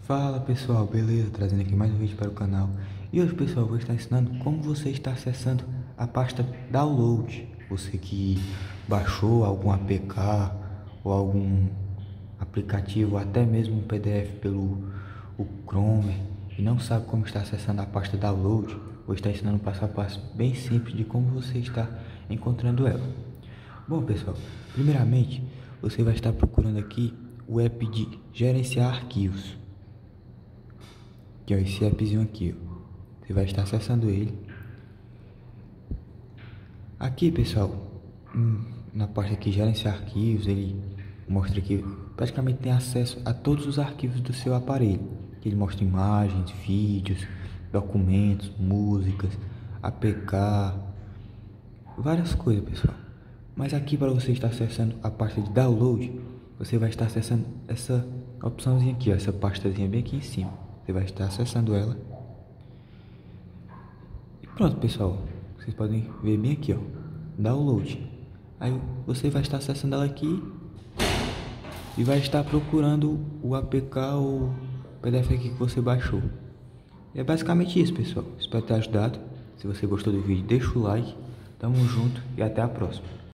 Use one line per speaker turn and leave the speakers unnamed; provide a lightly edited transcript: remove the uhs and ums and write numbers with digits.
Fala pessoal, beleza? Trazendo aqui mais um vídeo para o canal. E hoje pessoal, eu vou estar ensinando como você está acessando a pasta Download. Você que baixou algum APK ou algum aplicativo, ou até mesmo um PDF pelo Chrome e não sabe como está acessando a pasta Download, vou estar ensinando um passo a passo bem simples de como você está encontrando ela. Bom pessoal, primeiramente você vai estar procurando aqui o app de gerenciar arquivos, que é esse appzinho aqui, ó. Você vai estar acessando ele. Aqui pessoal, na parte aqui gerenciar arquivos, ele mostra que praticamente tem acesso a todos os arquivos do seu aparelho. Ele mostra imagens, vídeos, documentos, músicas, APK, várias coisas pessoal. Mas aqui, para você estar acessando a pasta de download, você vai estar acessando essa opçãozinha aqui, ó, essa pastazinha bem aqui em cima. Você vai estar acessando ela. E pronto pessoal, vocês podem ver bem aqui, ó, download. Aí você vai estar acessando ela aqui e vai estar procurando o APK ou PDF aqui que você baixou. E é basicamente isso pessoal, espero ter ajudado. Se você gostou do vídeo, deixa o like, tamo junto e até a próxima.